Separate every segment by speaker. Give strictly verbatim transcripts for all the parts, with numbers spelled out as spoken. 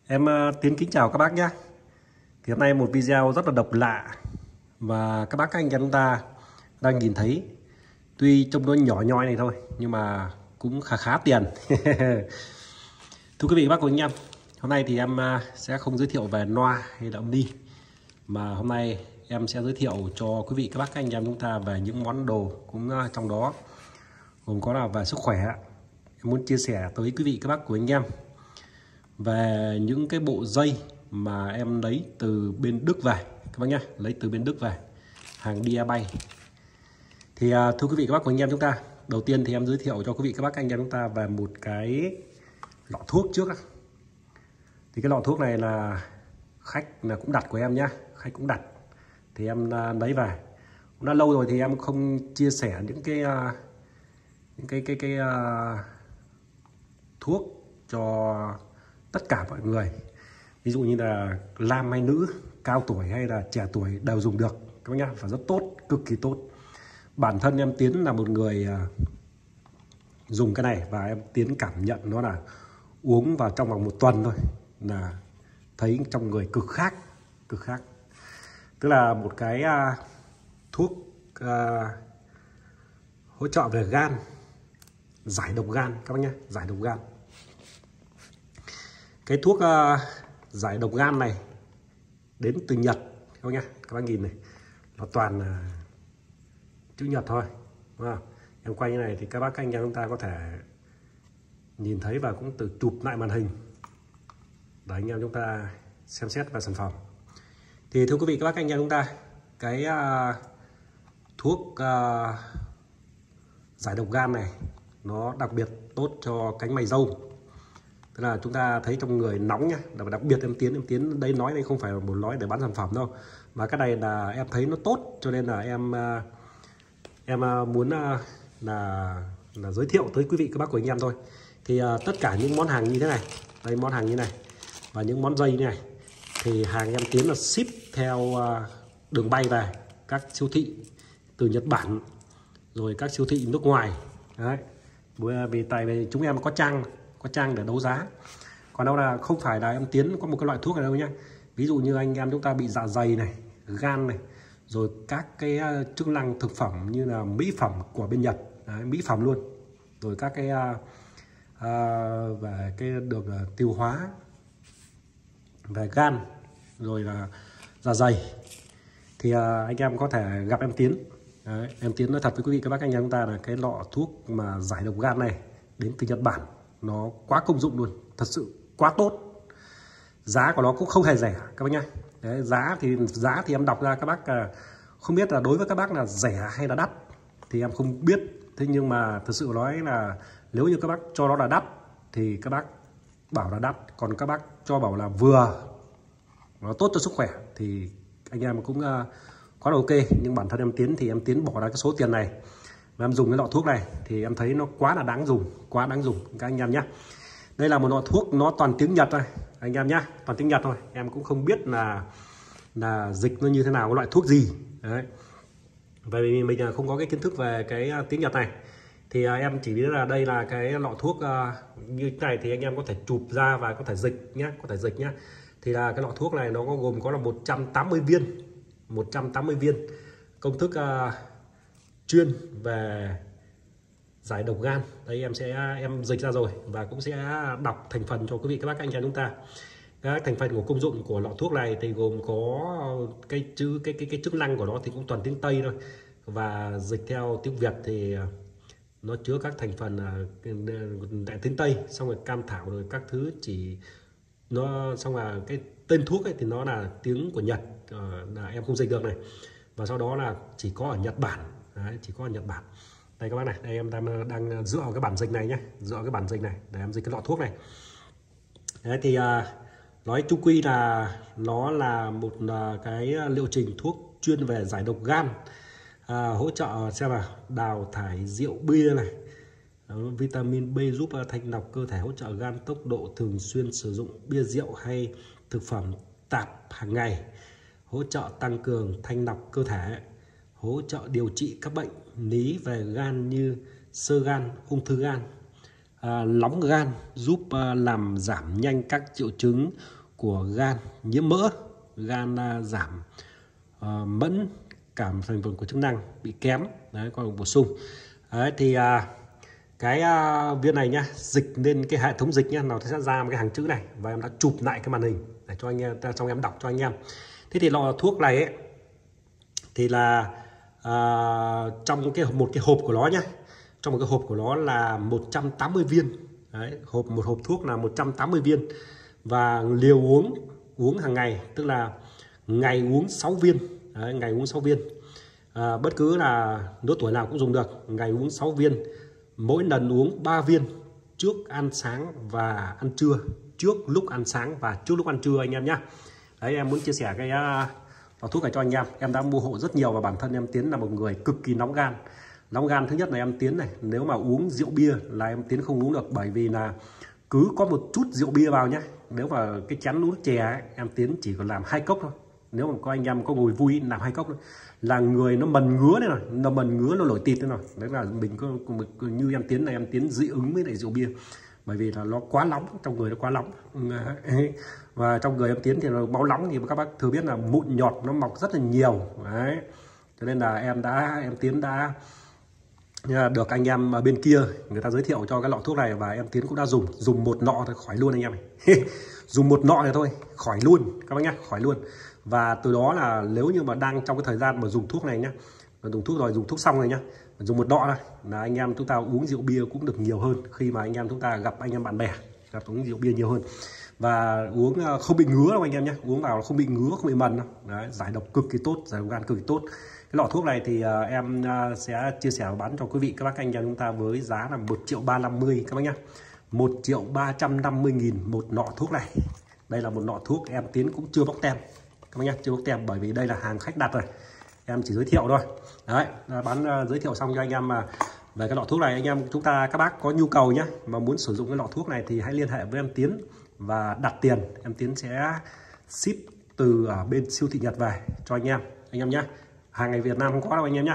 Speaker 1: Em ờ, Tiến kính chào các bác nhé. Thì hôm nay một video rất là độc lạ và các bác các anh em chúng ta đang nhìn thấy. Tuy trông nó nhỏ nhoi này thôi nhưng mà cũng khá khá tiền. Thưa quý vị các bác của anh em, hôm nay thì em ờ, sẽ không giới thiệu về loa hay là âm đi, mà hôm nay em sẽ giới thiệu cho quý vị các bác các anh em chúng ta về những món đồ cũng ờ, trong đó gồm có là về sức khỏe. Em muốn chia sẻ tới quý vị các bác của anh em về những cái bộ dây mà em lấy từ bên Đức về các bác nhé, lấy từ bên Đức về, hàng đi bay. Thì à, thưa quý vị các bác của anh em chúng ta, đầu tiên thì em giới thiệu cho quý vị các bác anh em chúng ta về một cái lọ thuốc trước. Thì cái lọ thuốc này là khách là cũng đặt của em nhá, khách cũng đặt thì em à, lấy về. Cũng đã lâu rồi thì em không chia sẻ những cái à, những cái cái cái, cái uh, thuốc cho tất cả mọi người, ví dụ như là nam hay nữ, cao tuổi hay là trẻ tuổi đều dùng được các bác nhá, và rất tốt, cực kỳ tốt. Bản thân em Tiến là một người uh, dùng cái này và em Tiến cảm nhận nó là uống vào trong vòng một tuần thôi là thấy trong người cực khác, cực khác. Tức là một cái uh, thuốc uh, hỗ trợ về gan, giải độc gan các bác nhé, giải độc gan. Cái thuốc uh, giải độc gan này đến từ Nhật các bác nhé, các bác nhìn này, nó toàn uh, chữ Nhật thôi, đúng không? Em quay như này thì các bác các anh em chúng ta có thể nhìn thấy và cũng từ chụp lại màn hình để anh em chúng ta xem xét về sản phẩm. Thì thưa quý vị các bác các anh em chúng ta, cái uh, thuốc uh, giải độc gan này nó đặc biệt tốt cho cánh mày râu. Tức là chúng ta thấy trong người nóng nhá, đặc biệt em Tiến em Tiến đây nói đây không phải là một nói để bán sản phẩm đâu, mà cái này là em thấy nó tốt cho nên là em em muốn là là giới thiệu tới quý vị các bác của anh em thôi. Thì tất cả những món hàng như thế này, đây món hàng như này và những món dây như này thì hàng em Tiến là ship theo đường bay về các siêu thị từ Nhật Bản rồi các siêu thị nước ngoài đấy. Vì tại vì chúng em có trang có trang để đấu giá, còn đâu là không phải là em Tiến có một cái loại thuốc này đâu nhá. Ví dụ như anh em chúng ta bị dạ dày này, gan này, rồi các cái chức năng thực phẩm như là mỹ phẩm của bên Nhật đấy, mỹ phẩm luôn, rồi các cái uh, uh, về cái được uh, tiêu hóa, về gan, rồi là dạ dày thì uh, anh em có thể gặp em Tiến. Đấy, em Tiến nói thật với quý vị các bác anh em chúng ta là cái lọ thuốc mà giải độc gan này đến từ Nhật Bản nó quá công dụng luôn, thật sự quá tốt. Giá của nó cũng không hề rẻ các bác nhá. Đấy, giá thì giá thì em đọc ra các bác không biết là đối với các bác là rẻ hay là đắt thì em không biết. Thế nhưng mà thật sự nói là nếu như các bác cho nó là đắt thì các bác bảo là đắt, còn các bác cho bảo là vừa, nó tốt cho sức khỏe thì anh em cũng uh, quá là ok. Nhưng bản thân em Tiến thì em Tiến bỏ ra cái số tiền này và em dùng cái lọ thuốc này thì em thấy nó quá là đáng dùng, quá đáng dùng các anh em nhé. Đây là một lọ thuốc nó toàn tiếng Nhật thôi anh em nhé, toàn tiếng Nhật thôi. Em cũng không biết là là dịch nó như thế nào, cái loại thuốc gì đấy, bởi vì mình không có cái kiến thức về cái tiếng Nhật này. Thì em chỉ biết là đây là cái lọ thuốc uh, như thế này thì anh em có thể chụp ra và có thể dịch nhé, có thể dịch nhé. Thì là cái lọ thuốc này nó có gồm có là một trăm tám mươi viên, một trăm tám mươi viên, công thức uh, chuyên về giải độc gan. Đây em sẽ em dịch ra rồi và cũng sẽ đọc thành phần cho quý vị các bác anh chị chúng ta. Các thành phần của công dụng của lọ thuốc này thì gồm có cái chữ cái cái cái chức năng của nó thì cũng toàn tiếng Tây thôi, và dịch theo tiếng Việt thì nó chứa các thành phần đại tiếng Tây, xong rồi cam thảo rồi các thứ, chỉ nó xong là cái tên thuốc ấy thì nó là tiếng của Nhật, là em không dịch được này, và sau đó là chỉ có ở Nhật Bản. Đấy, chỉ có ở Nhật Bản. Đây các bác này, đây em đang, đang dựa vào cái bản dịch này nhé, dựa vào cái bản dịch này để em dịch cái lọ thuốc này. Đấy thì à, nói chung quy là nó là một à, cái liệu trình thuốc chuyên về giải độc gan, à, hỗ trợ xem là đào thải rượu bia này. Đó, vitamin B giúp thanh lọc cơ thể, hỗ trợ gan, tốc độ thường xuyên sử dụng bia rượu hay thực phẩm tạp hàng ngày, hỗ trợ tăng cường thanh lọc cơ thể, hỗ trợ điều trị các bệnh lý về gan như xơ gan, ung thư gan, à, nóng gan, giúp à, làm giảm nhanh các triệu chứng của gan nhiễm mỡ, gan uh, giảm uh, mẫn, cảm thành phần của chức năng bị kém, đấy, còn bổ sung. Đấy, thì uh, cái uh, viên này nhá, dịch lên cái hệ thống dịch nhá, nó sẽ ra một cái hàng chữ này, và em đã chụp lại cái màn hình để cho anh em, trong em đọc cho anh em. Thế thì lọ thuốc này ấy, thì là uh, trong cái một cái hộp của nó nhá, trong một cái hộp của nó là một trăm tám mươi viên. Đấy, hộp một hộp thuốc là một trăm tám mươi viên, và liều uống uống hàng ngày, tức là ngày uống sáu viên. Đấy, ngày uống sáu viên, à, bất cứ là lứa tuổi nào cũng dùng được. Ngày uống sáu viên, mỗi lần uống ba viên trước ăn sáng và ăn trưa, trước lúc ăn sáng và trước lúc ăn trưa anh em nhé. Đấy, em muốn chia sẻ cái uh, thuốc này cho anh em. Em đã mua hộ rất nhiều, và bản thân em Tiến là một người cực kỳ nóng gan. Nóng gan thứ nhất là em Tiến này, nếu mà uống rượu bia là em Tiến không uống được, bởi vì là cứ có một chút rượu bia vào nhé, nếu mà cái chén uống chè ấy, em Tiến chỉ còn làm hai cốc thôi. Nếu mà có anh em có ngồi vui làm hai cốc thôi là người nó mần ngứa này, rồi nó mần ngứa, nó nổi tịt đấy rồi. Đấy là mình có như em Tiến này, em Tiến dị ứng với lại rượu bia, bởi vì là nó quá nóng, trong người nó quá nóng. Và trong người em Tiến thì nó máu nóng, thì các bác thừa biết là mụn nhọt nó mọc rất là nhiều. Đấy, cho nên là em đã em Tiến đã được anh em ở bên kia người ta giới thiệu cho cái lọ thuốc này, và em Tiến cũng đã dùng dùng một nọ thì khỏi luôn anh em này. Dùng một nọ này thôi khỏi luôn các bác nhá, khỏi luôn. Và từ đó là nếu như mà đang trong cái thời gian mà dùng thuốc này nhá, dùng thuốc rồi dùng thuốc xong rồi nhá, dùng một nọ này là anh em chúng ta uống rượu bia cũng được nhiều hơn, khi mà anh em chúng ta gặp anh em bạn bè gặp uống rượu bia nhiều hơn, và uống không bị ngứa đâu anh em nhé, uống vào không bị ngứa, không bị mần đâu. Đấy, giải độc cực kỳ tốt, giải độc gan cực kỳ tốt. Cái lọ thuốc này thì uh, em uh, sẽ chia sẻ và bán cho quý vị các bác anh em chúng ta với giá là một triệu ba trăm năm mươi các bác nhá, một triệu ba trăm năm mươi nghìn một nọ thuốc này. Đây là một nọ thuốc em Tiến cũng chưa bóc tem các bác nhá, chưa bóc tem, bởi vì đây là hàng khách đặt rồi, em chỉ giới thiệu thôi. Đấy, bán uh, giới thiệu xong cho anh em mà về cái lọ thuốc này. Anh em chúng ta các bác có nhu cầu nhá, mà muốn sử dụng cái lọ thuốc này thì hãy liên hệ với em Tiến và đặt tiền, em Tiến sẽ ship từ ở bên siêu thị Nhật về cho anh em anh em nhé. Hàng ngày Việt Nam không có đâu anh em nhé.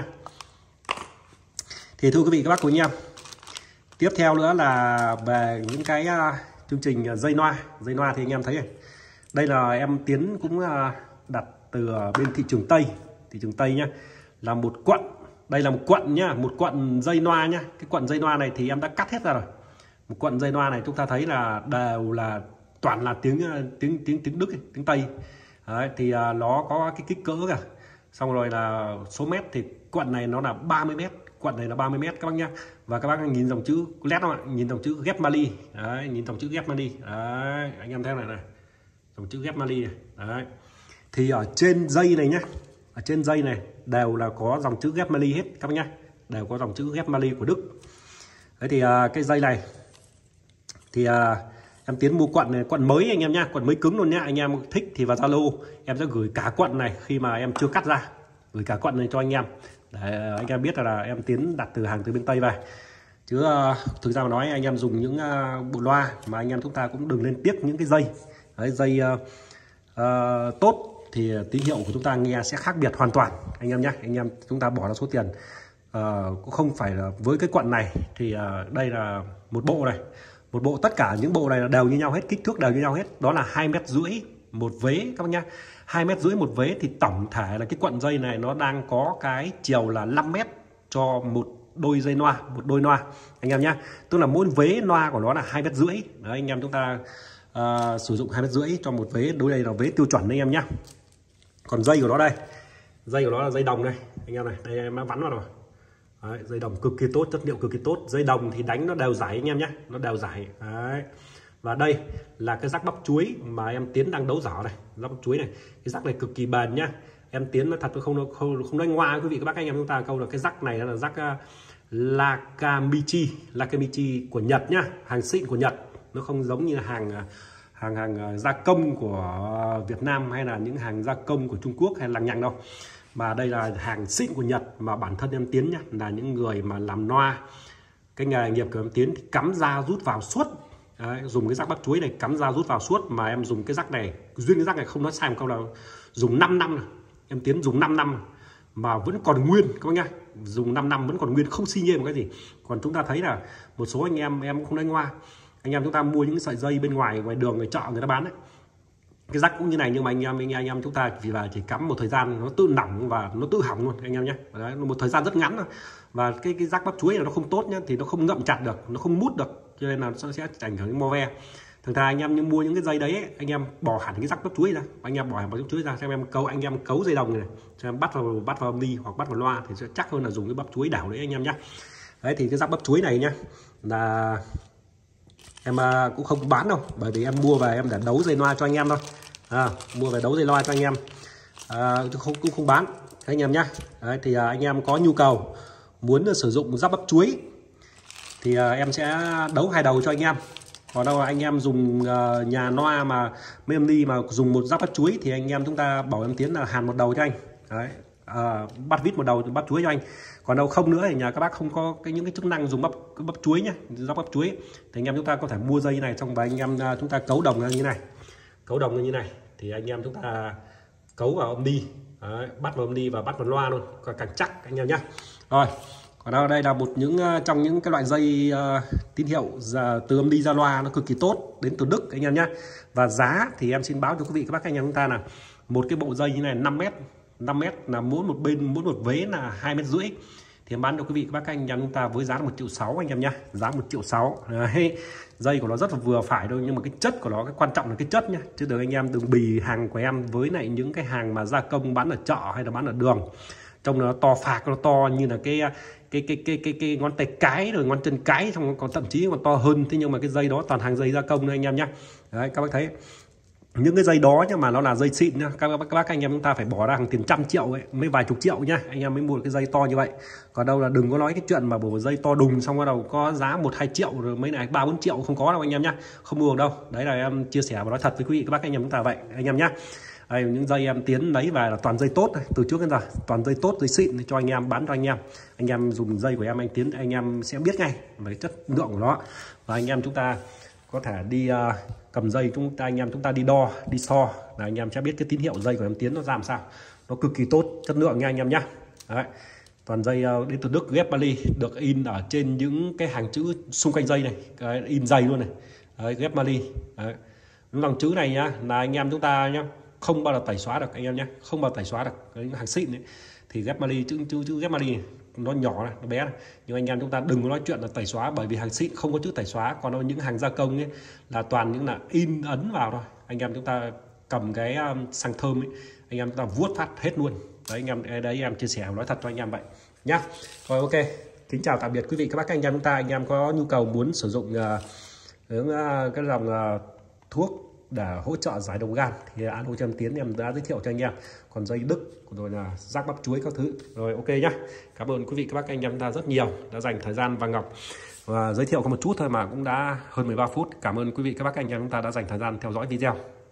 Speaker 1: Thì thưa quý vị các bác của anh em, tiếp theo nữa là về những cái uh, chương trình dây loa. Dây loa thì anh em thấy này, đây là em Tiến cũng uh, đặt từ bên thị trường Tây, thị trường Tây nhá, là một quận. Đây là một quận nhá, một quận dây loa nhá. Cái quận dây loa này thì em đã cắt hết ra rồi. Một quận dây loa này chúng ta thấy là đều là toàn là tiếng tiếng tiếng tiếng Đức, tiếng Tây. Đấy, thì uh, nó có cái kích cỡ cả. Xong rồi là số mét thì quận này nó là ba mươi mét, quận này là ba mươi mét các bác nhá. Và các bác nhìn dòng chữ led không ạ? Nhìn dòng chữ Getmali. Đấy, nhìn dòng chữ Getmali. Đấy, anh em thấy này này. Dòng chữ Getmali này. Đấy. Thì ở trên dây này nhá, ở trên dây này đều là có dòng chữ Getmali hết các bác nhá. Đều có dòng chữ Getmali của Đức. Đấy thì uh, cái dây này thì uh, em Tiến mua quận này, quận mới anh em nhá, quận mới cứng luôn nhá. Anh em thích thì vào Zalo em sẽ gửi cả quận này khi mà em chưa cắt ra, gửi cả quận này cho anh em để anh em biết là, là em Tiến đặt từ hàng từ bên Tây về. Chứ uh, thực ra mà nói anh em dùng những uh, bộ loa mà anh em chúng ta cũng đừng lên tiếc những cái dây. Đấy, dây uh, uh, tốt thì tín hiệu của chúng ta nghe sẽ khác biệt hoàn toàn anh em nhé. Anh em chúng ta bỏ ra số tiền uh, cũng không phải là với cái quận này thì uh, đây là một bộ này, một bộ tất cả những bộ này là đều như nhau hết, kích thước đều như nhau hết, đó là hai mét rưỡi một vế các bác nhá, hai mét rưỡi một vế. Thì tổng thể là cái quận dây này nó đang có cái chiều là năm mét cho một đôi dây loa, một đôi loa anh em nhá, tức là mỗi vế loa của nó là hai mét rưỡi. Đấy, anh em chúng ta uh, sử dụng hai mét rưỡi cho một vế, đối đây là vế tiêu chuẩn anh em nhá. Còn dây của nó đây, dây của nó là dây đồng đây anh em này, đây em đã vắn vào rồi. Đấy, dây đồng cực kỳ tốt, chất liệu cực kỳ tốt. Dây đồng thì đánh nó đều giải anh em nhé, nó đều giải. Đấy. Và đây là cái rắc bắp chuối mà em Tiến đang đấu giỏ này, rắc bắp chuối này, cái rắc này cực kỳ bền nhá. Em Tiến nói thật tôi không không không nói ngoa quý vị các bác anh em chúng ta câu là cái rắc này là rắc uh, Nakamichi, Nakamichi của Nhật nhá, hàng xịn của Nhật, nó không giống như hàng hàng hàng gia công của Việt Nam hay là những hàng gia công của Trung Quốc hay lằng nhằng đâu, mà đây là hàng xịn của Nhật. Mà bản thân em Tiến nhá là những người mà làm loa, cái nghề nghiệp của em Tiến thì cắm ra rút vào suốt. Đấy, dùng cái rắc bắp chuối này cắm ra rút vào suốt, mà em dùng cái rắc này, duyên cái rắc này không nói sai một câu nào, dùng năm năm này. Em Tiến dùng năm năm mà vẫn còn nguyên các bác nhá, dùng năm năm vẫn còn nguyên, không xi nhê một cái gì. Còn chúng ta thấy là một số anh em em cũng không nói ngoa, anh em chúng ta mua những sợi dây bên ngoài ngoài đường, ngoài chợ người ta bán đấy, cái rắc cũng như này, nhưng mà anh em anh, anh em chúng ta chỉ là chỉ cắm một thời gian nó tự nỏng và nó tự hỏng luôn anh em nhé. Đấy, một thời gian rất ngắn thôi. Và cái cái rắc bắp chuối này nó không tốt nhá, thì nó không ngậm chặt được, nó không mút được, cho nên là nó sẽ ảnh hưởng đến mo ve. Thường thường anh em nhưng mua những cái dây đấy ấy, anh em bỏ hẳn cái rắc bắp chuối ra, anh em bỏ hẳn bắp chuối ra, xem em cấu anh em cấu dây đồng này, này. Cho em bắt vào bắt vào âm ly hoặc bắt vào loa thì sẽ chắc hơn là dùng cái bắp chuối đảo đấy anh em nhé. Đấy thì cái rắc bắp chuối này nhá là em cũng không bán đâu, bởi vì em mua về em để đấu dây loa cho anh em thôi, à, mua về đấu dây loa cho anh em, à, không cũng không bán anh em nhá. Đấy, thì à, anh em có nhu cầu muốn sử dụng rắc bắp chuối thì à, em sẽ đấu hai đầu cho anh em. Còn đâu là anh em dùng uh, nhà loa mà mấy âm ly mà dùng một rắc bắp chuối thì anh em chúng ta bảo em Tiến là hàn một đầu cho anh. Đấy, uh, bắt vít một đầu bắp chuối cho anh. Còn đâu không nữa thì nhà các bác không có cái những cái chức năng dùng bắp bắp chuối nhá, rắc bắp chuối thì anh em chúng ta có thể mua dây này xong và anh em uh, chúng ta cấu đồng ra như này, cấu đồng như này thì anh em chúng ta cấu vào âm ly, đấy, bắt vào âm ly và bắt vào loa luôn, còn càng chắc anh em nhá. Rồi. Còn đâu đây là một những trong những cái loại dây uh, tín hiệu giờ từ âm ly ra loa nó cực kỳ tốt, đến từ Đức anh em nhé. Và giá thì em xin báo cho quý vị các bác anh em chúng ta là một cái bộ dây như này năm mét, năm mét là mỗi một bên mỗi một vế là hai mét rưỡi, thì em bán cho quý vị các bác anh em chúng ta với giá là một triệu sáu anh em nhé, giá một triệu sáu. Đấy, dây của nó rất là vừa phải thôi, nhưng mà cái chất của nó, cái quan trọng là cái chất nhá, chứ đừng anh em đừng bì hàng của em với lại những cái hàng mà gia công bán ở chợ hay là bán ở đường, trông nó to phạc, nó to như là cái cái cái cái cái cái ngón tay cái rồi ngón chân cái, xong còn thậm chí còn to hơn. Thế nhưng mà cái dây đó toàn hàng dây gia công thôi anh em nhé. Đấy, các bác thấy những cái dây đó nhưng mà nó là dây xịn nhá, các bác, các bác anh em chúng ta phải bỏ ra hàng tiền trăm triệu ấy, mấy vài chục triệu nhá, anh em mới mua được cái dây to như vậy. Còn đâu là đừng có nói cái chuyện mà bộ dây to đùng xong bắt đầu có giá một hai triệu rồi mấy này ba bốn triệu, không có đâu anh em nhá, không mua được đâu. Đấy là em chia sẻ và nói thật với quý vị các bác anh em chúng ta vậy anh em nhá. Đây, những dây em Tiến lấy về là toàn dây tốt này, từ trước đến giờ toàn dây tốt, dây xịn cho anh em bán cho anh em. Anh em dùng dây của em anh Tiến anh em sẽ biết ngay về chất lượng của nó, và anh em chúng ta có thể đi uh, cầm dây chúng ta anh em chúng ta đi đo đi so là anh em sẽ biết cái tín hiệu dây của em Tiến nó ra làm sao, nó cực kỳ tốt, chất lượng nha anh em nhá. Đấy, toàn dây uh, đến từ Đức, ghép Mali, được in ở trên những cái hàng chữ xung quanh dây này, cái in dày luôn này. Đấy, ghép Mali. Đấy, những dòng chữ này nhá là anh em chúng ta nhá không bao giờ tẩy xóa được anh em nhé, không bao giờ tẩy xóa được. Cái hàng xịn ấy, thì ghép Mali, chữ chữ chữ ghép Mali nó nhỏ này, nó bé này, nhưng anh em chúng ta đừng có nói chuyện là tẩy xóa, bởi vì hàng xịn không có chữ tẩy xóa. Còn đâu những hàng gia công ấy là toàn những là in ấn vào thôi, anh em chúng ta cầm cái um, xăng thơm ấy, anh em chúng ta vuốt phát hết luôn. Đấy anh em, đấy em chia sẻ nói thật cho anh em vậy nhá. Rồi, ok, kính chào tạm biệt quý vị các bác anh em chúng ta. Anh em có nhu cầu muốn sử dụng uh, uh, cái dòng uh, thuốc để hỗ trợ giải độc gan thì alo cho em Tiến em đã giới thiệu cho anh em. Còn dây Đức rồi là rắc bắp chuối các thứ. Rồi, ok nhá. Cảm ơn quý vị các bác anh em chúng ta rất nhiều đã dành thời gian và Ngọc và giới thiệu có một chút thôi mà cũng đã hơn mười ba phút. Cảm ơn quý vị các bác anh em chúng ta đã dành thời gian theo dõi video.